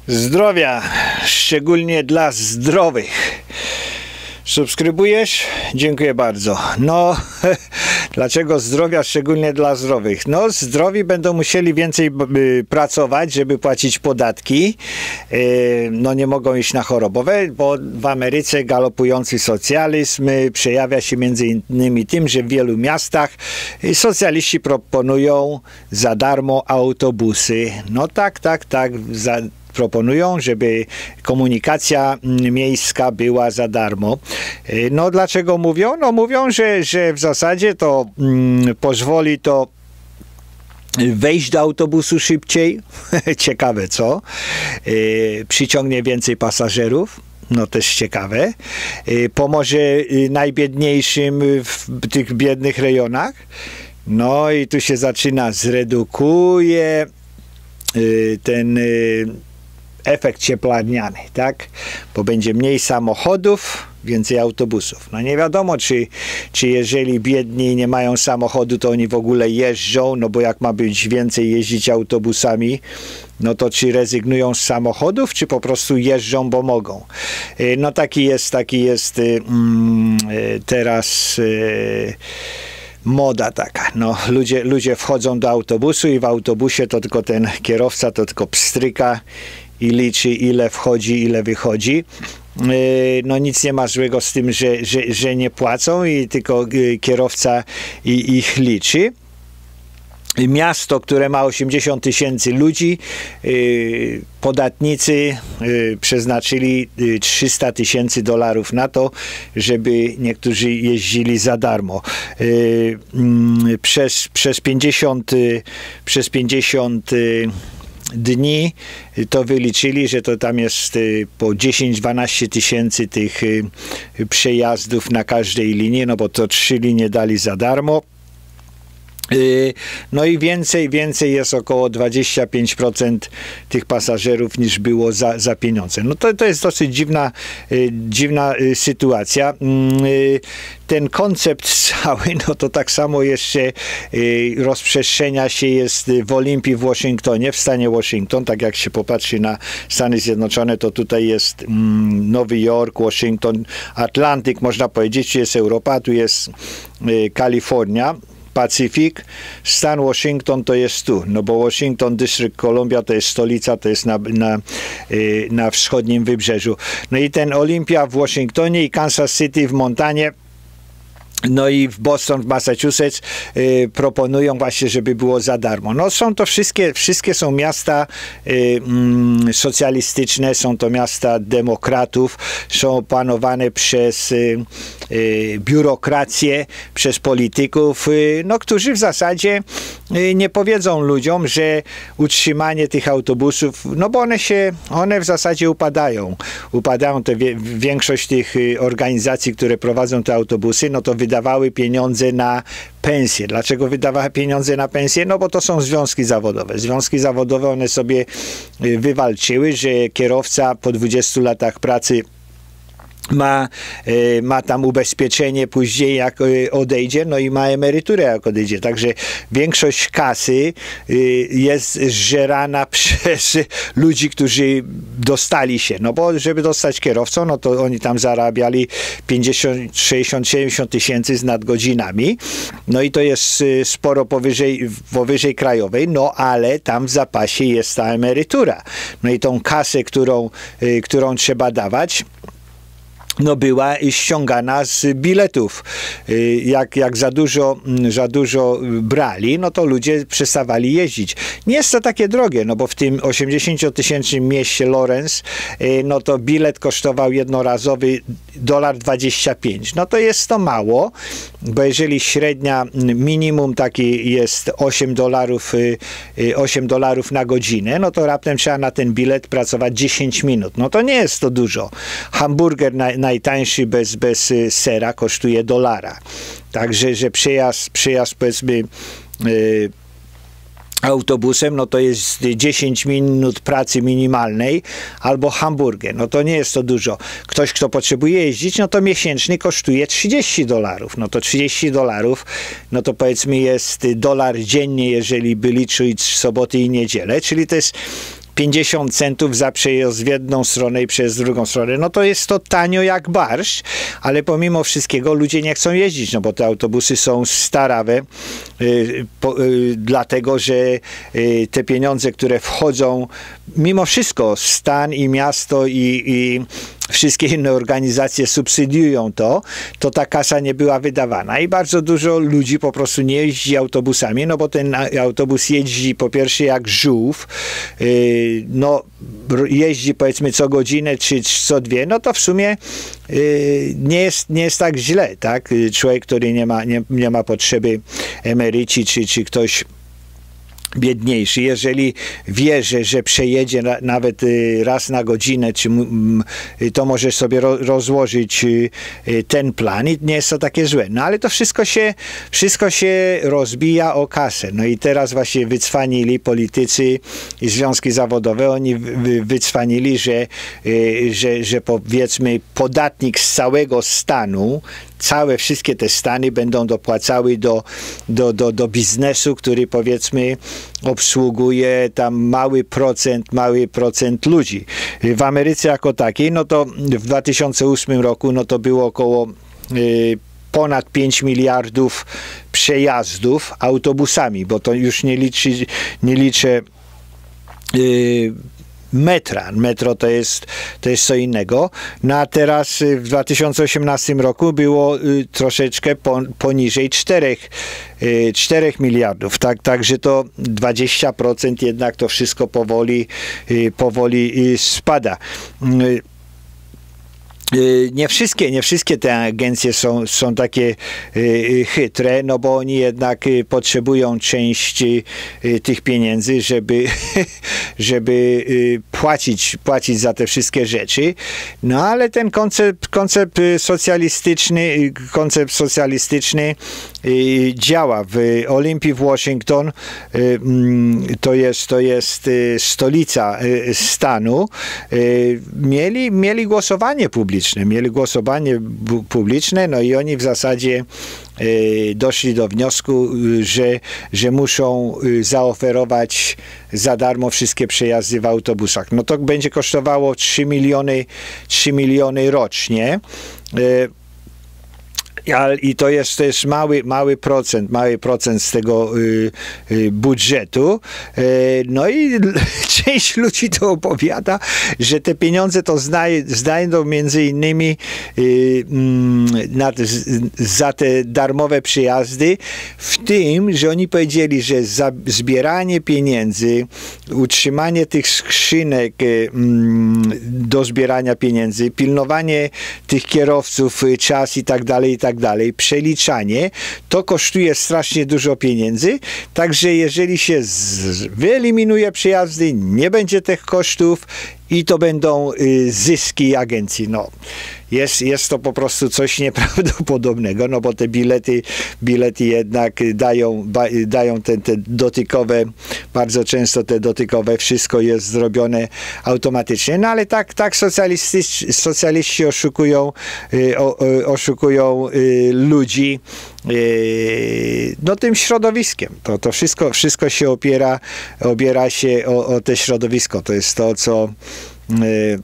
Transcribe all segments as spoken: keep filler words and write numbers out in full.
Zdrowia, szczególnie dla zdrowych. Subskrybujesz? Dziękuję bardzo. No, dlaczego zdrowia, szczególnie dla zdrowych? No, zdrowi będą musieli więcej y, pracować, żeby płacić podatki. Y, no, nie mogą iść na chorobowe, bo w Ameryce galopujący socjalizm y, przejawia się między innymi tym, że w wielu miastach y, socjaliści proponują za darmo autobusy. No tak, tak, tak, za proponują, żeby komunikacja miejska była za darmo. No dlaczego mówią? No mówią, że, że w zasadzie to mm, pozwoli to wejść do autobusu szybciej. Ciekawe co? Yy, przyciągnie więcej pasażerów. No też ciekawe. Yy, pomoże yy, najbiedniejszym w tych biednych rejonach. No i tu się zaczyna, zredukuje yy, ten yy, efekt cieplarniany, tak? Bo będzie mniej samochodów, więcej autobusów. No nie wiadomo, czy, czy jeżeli biedni nie mają samochodu, to oni w ogóle jeżdżą, no bo jak ma być więcej jeździć autobusami, no to czy rezygnują z samochodów, czy po prostu jeżdżą, bo mogą. No taki jest, taki jest mm, teraz yy, moda taka. No, ludzie, ludzie wchodzą do autobusu i w autobusie to tylko ten kierowca to tylko pstryka i liczy, ile wchodzi, ile wychodzi. No nic nie ma złego z tym, że, że, że nie płacą i tylko kierowca ich liczy. Miasto, które ma osiemdziesiąt tysięcy ludzi, podatnicy przeznaczyli trzysta tysięcy dolarów na to, żeby niektórzy jeździli za darmo. Przez, przez pięćdziesiąt, przez pięćdziesiąt dni to wyliczyli, że to tam jest po dziesięć dwanaście tysięcy tych przejazdów na każdej linii, no bo to trzy linie dali za darmo. No i więcej, więcej jest około dwadzieścia pięć procent tych pasażerów niż było za, za pieniądze. No to, to jest dosyć dziwna, dziwna sytuacja. Ten koncept cały, no to tak samo jeszcze rozprzestrzenia się jest w Olimpii w Waszyngtonie, w stanie Waszyngton. Tak jak się popatrzy na Stany Zjednoczone, to tutaj jest Nowy Jork, Waszyngton, Atlantyk, można powiedzieć, tu jest Europa, tu jest Kalifornia. Pacyfik, stan Washington to jest tu, no bo Washington, District Columbia to jest stolica, to jest na, na, na wschodnim wybrzeżu. No i ten Olympia w Waszyngtonie i Kansas City w Montanie, no i w Boston, w Massachusetts y, proponują właśnie, żeby było za darmo. No są to wszystkie, wszystkie są miasta y, mm, socjalistyczne, są to miasta demokratów, są panowane przez y, y, biurokrację, przez polityków, y, no którzy w zasadzie y, nie powiedzą ludziom, że utrzymanie tych autobusów, no bo one się, one w zasadzie upadają. Upadają te wie, większość tych y, organizacji, które prowadzą te autobusy, no to wydają wydawały pieniądze na pensje. Dlaczego wydawały pieniądze na pensje? No bo to są związki zawodowe. Związki zawodowe, one sobie wywalczyły, że kierowca po dwudziestu latach pracy ma, ma tam ubezpieczenie później jak odejdzie, no i ma emeryturę jak odejdzie. Także większość kasy jest zżerana przez ludzi, którzy dostali się. No bo żeby dostać kierowcą, no to oni tam zarabiali pięćdziesiąt, sześćdziesiąt, siedemdziesiąt tysięcy z nadgodzinami. No i to jest sporo powyżej, powyżej krajowej, no ale tam w zapasie jest ta emerytura. No i tą kasę, którą, którą trzeba dawać, no była ściągana z biletów. Jak, jak za dużo, za dużo brali, no to ludzie przestawali jeździć. Nie jest to takie drogie, no bo w tym osiemdziesięciotysięcznym mieście Lawrence, no to bilet kosztował jednorazowy dolar dwadzieścia pięć. No to jest to mało, bo jeżeli średnia minimum taki jest osiem dolarów, osiem dolarów na godzinę, no to raptem trzeba na ten bilet pracować dziesięć minut. No to nie jest to dużo. Hamburger na, najtańszy bez, bez sera kosztuje dolara. Także, że przejazd, przejazd powiedzmy yy, autobusem, no to jest dziesięć minut pracy minimalnej, albo hamburger, no to nie jest to dużo. Ktoś, kto potrzebuje jeździć, no to miesięczny kosztuje trzydzieści dolarów, no to trzydzieści dolarów, no to powiedzmy jest dolar dziennie, jeżeli by liczyć soboty i niedzielę, czyli to jest pięćdziesiąt centów za przejazd w jedną stronę i przez drugą stronę. No to jest to tanio jak barszcz, ale pomimo wszystkiego ludzie nie chcą jeździć, no bo te autobusy są starawe, y, po, y, dlatego, że y, te pieniądze, które wchodzą, mimo wszystko stan i miasto i, i wszystkie inne organizacje subsydiują to, to ta kasa nie była wydawana i bardzo dużo ludzi po prostu nie jeździ autobusami, no bo ten autobus jeździ po pierwsze jak żółw, yy, no jeździ powiedzmy co godzinę czy co dwie, no to w sumie yy, nie jest, nie jest tak źle, tak? Człowiek, który nie ma, nie, nie ma potrzeby, emeryci czy, czy ktoś biedniejszy, jeżeli wie, że, że przejedzie na, nawet y, raz na godzinę, czy y, to może sobie ro, rozłożyć y, y, ten plan i nie jest to takie złe. No ale to wszystko się, wszystko się rozbija o kasę. No i teraz właśnie wycwanili politycy i związki zawodowe, oni wy, wycwanili, że, y, że, że powiedzmy podatnik z całego stanu, całe wszystkie te stany będą dopłacały do, do, do, do biznesu, który powiedzmy obsługuje tam mały procent, mały procent ludzi. W Ameryce jako takiej, no to w dwa tysiące ósmym roku, no to było około y, ponad pięć miliardów przejazdów autobusami, bo to już nie liczy, nie liczę y, metra. Metro to jest, to jest co innego. No a teraz w dwa tysiące osiemnastym roku było y, troszeczkę po, poniżej czterech miliardów. Tak, także to dwadzieścia procent jednak to wszystko powoli, y, powoli y, spada. Y, Nie wszystkie, nie wszystkie te agencje są, są takie y, chytre, no bo oni jednak y, potrzebują części y, tych pieniędzy, żeby, żeby y, płacić, płacić za te wszystkie rzeczy. No ale ten koncept, koncept socjalistyczny, koncept socjalistyczny y, działa. W Olympii w Washington y, to jest, to jest y, stolica y, stanu. Y, mieli, mieli głosowanie publiczne. Mieli głosowanie publiczne, no i oni w zasadzie y, doszli do wniosku, y, że, że muszą y, zaoferować za darmo wszystkie przejazdy w autobusach. No to będzie kosztowało trzy miliony, trzy miliony rocznie. Y, I to jest, to jest mały, mały procent, mały procent z tego y, y, budżetu. Y, no i część ludzi to opowiada, że te pieniądze to znajdą między innymi y, na, za te darmowe przyjazdy, w tym, że oni powiedzieli, że za zbieranie pieniędzy, utrzymanie tych skrzynek y, do zbierania pieniędzy, pilnowanie tych kierowców, czas i tak dalej, i tak dalej, przeliczanie, to kosztuje strasznie dużo pieniędzy, także jeżeli się z, wyeliminuje przyjazdy, nie będzie tych kosztów i to będą y, zyski agencji. No, jest, jest to po prostu coś nieprawdopodobnego, no bo te bilety, bilety jednak dają, ba, dają te, te dotykowe, bardzo często te dotykowe, wszystko jest zrobione automatycznie, no ale tak, tak socjaliści, socjaliści oszukują, y, o, o, oszukują y, ludzi y, no tym środowiskiem. To, to wszystko, wszystko się opiera, opiera się o, o te środowisko. To jest to, co y,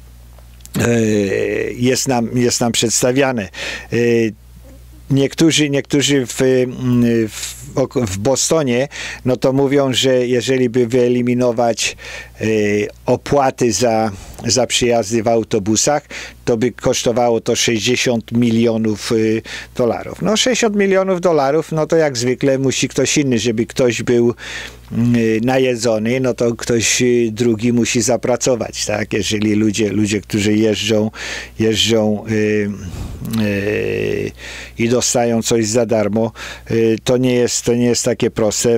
jest nam, jest nam przedstawiane. Niektórzy, niektórzy w, w, w Bostonie, no to mówią, że jeżeli by wyeliminować opłaty za, za przyjazdy w autobusach, to by kosztowało to sześćdziesiąt milionów dolarów. No sześćdziesiąt milionów dolarów, no to jak zwykle musi ktoś inny, żeby ktoś był najedzony, no to ktoś drugi musi zapracować, tak? Jeżeli ludzie, ludzie którzy jeżdżą, jeżdżą yy, yy, i dostają coś za darmo, yy, to nie jest, to nie jest takie proste.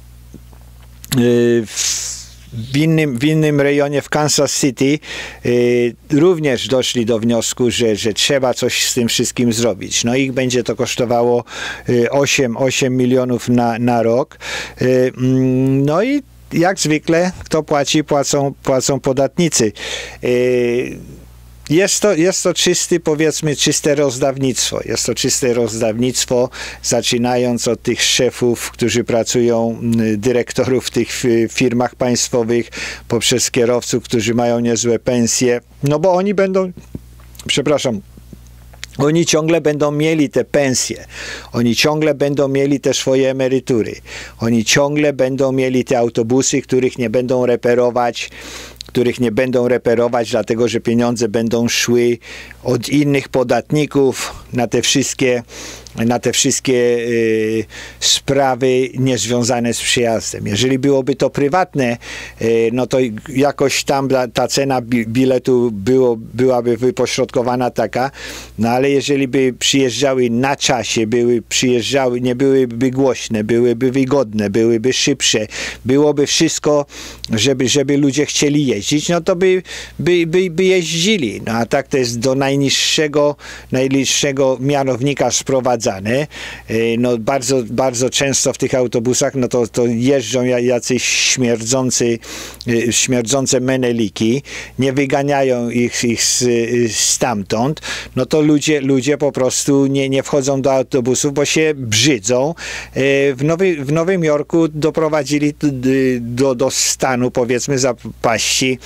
Yy, W innym, w innym rejonie, w Kansas City, y, również doszli do wniosku, że, że trzeba coś z tym wszystkim zrobić. No ich będzie to kosztowało y, osiem milionów na, na rok. Y, no i jak zwykle, kto płaci, płacą, płacą podatnicy. Y, Jest to, jest to czysty, powiedzmy, czyste rozdawnictwo. Jest to czyste rozdawnictwo, zaczynając od tych szefów, którzy pracują, dyrektorów w tych firmach państwowych, poprzez kierowców, którzy mają niezłe pensje. No bo oni będą, przepraszam, oni ciągle będą mieli te pensje, oni ciągle będą mieli te swoje emerytury, oni ciągle będą mieli te autobusy, których nie będą reperować, których nie będą reperować, dlatego że pieniądze będą szły od innych podatników na te wszystkie, na te wszystkie y, sprawy niezwiązane z przyjazdem. Jeżeli byłoby to prywatne, y, no to jakoś tam ta, ta cena bi biletu było, byłaby wypośrodkowana taka, no ale jeżeli by przyjeżdżały na czasie, były, przyjeżdżały, nie byłyby głośne, byłyby wygodne, byłyby szybsze, byłoby wszystko, żeby, żeby ludzie chcieli jeździć, no to by, by, by, by jeździli. No a tak to jest do najniższego, najniższego mianownika sprowadzane. No bardzo, bardzo często w tych autobusach no to, to jeżdżą jacyś śmierdzący, śmierdzące meneliki, nie wyganiają ich, ich stamtąd, no to ludzie, ludzie po prostu nie, nie wchodzą do autobusów, bo się brzydzą. W, Nowy, w Nowym Jorku doprowadzili do, do stanu, powiedzmy, zapaści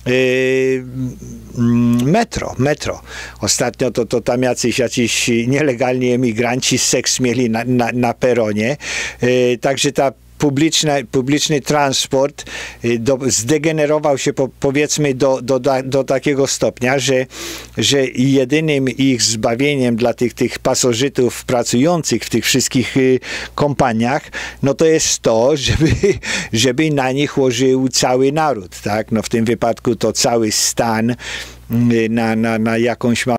metro, metro. Ostatnio to, to tam jacyś, jacyś nielegalni emigranci seks mieli na, na, na peronie. Także ta Publiczna, publiczny transport do, zdegenerował się po, powiedzmy do, do, do takiego stopnia, że, że jedynym ich zbawieniem dla tych, tych pasożytów pracujących w tych wszystkich y, kompaniach, no to jest to, żeby, żeby na nich łożył cały naród, tak? No w tym wypadku to cały stan y, na, na, na jakąś